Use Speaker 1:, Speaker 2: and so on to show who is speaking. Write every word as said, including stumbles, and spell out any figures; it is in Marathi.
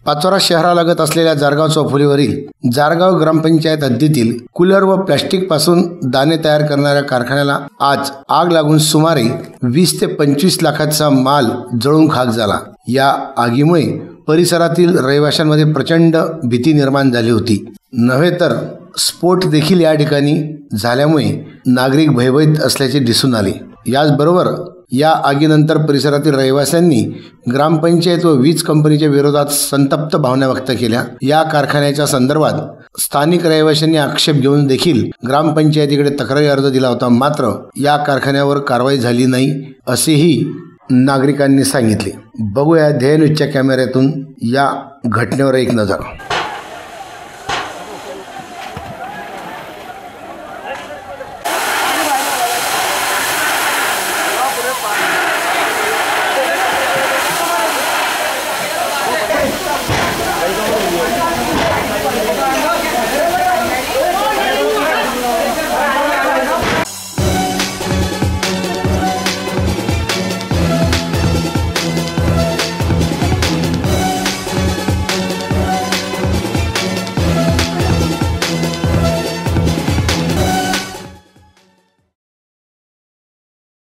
Speaker 1: पाचोरा शहरालगत असलेल्या जारगाव चौफुलीवरील जारगाव ग्रामपंचायत हद्दीतील कूलर व प्लास्टिक पासून दाणे तयार करणाऱ्या कारखान्याला आज आग लागून सुमारे वीस ते पंचवीस लाखाचा माल जळून खाक झाला। या आगीमुळे परिसरातील रहिवाशांमध्ये प्रचंड भीती निर्माण झाली होती। नव्हे तर स्फोट देखील या ठिकाणी झाल्यामुळे नागरिक भयभीत असल्याचे दिसून आले। याचबरोबर या आगीनंतर परिसरातील रहिवाशांनी ग्रामपंचायत व वीज कंपनीच्या विरोधात संतप्त भावना व्यक्त केल्या। या कारखान्याच्या संदर्भात स्थानिक रहिवाशांनी आक्षेप घेऊन देखील ग्रामपंचायतीकडे तक्रारी अर्ज दिला होता, मात्र या कारखान्यावर कारवाई झाली नाही असेही नागरिकांनी सांगितले। बघूया ध्येय न्यूजच्या कॅमेऱ्यातून या घटनेवर एक नजर।